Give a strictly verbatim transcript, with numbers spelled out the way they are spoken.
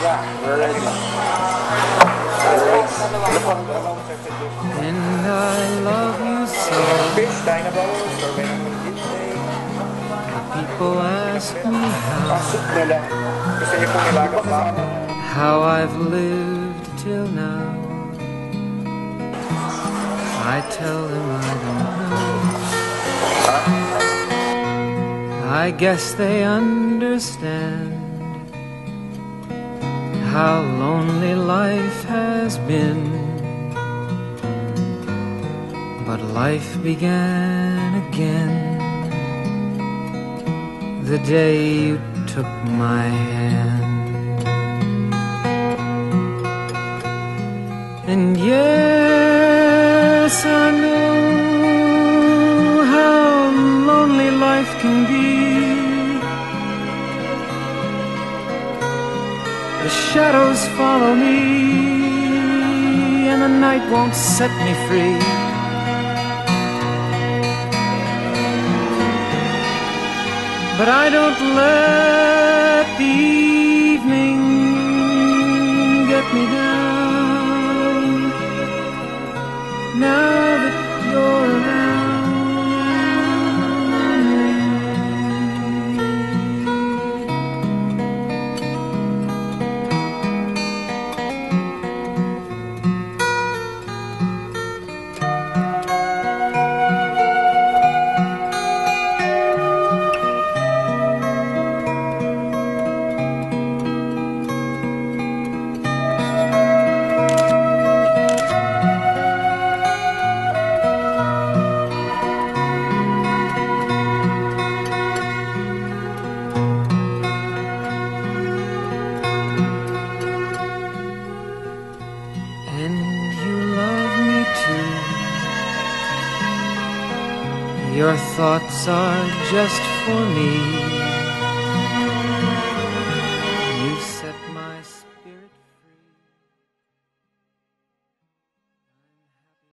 We're ready. And I love you so. The people ask me how, how I've lived till now. I tell them I don't know. I guess they understand how lonely life has been. But life began again the day you took my hand. And yes, I know how lonely life can be. The shadows follow me, and the night won't set me free. But I don't let the evening get me down. Now that you're around. Your thoughts are just for me.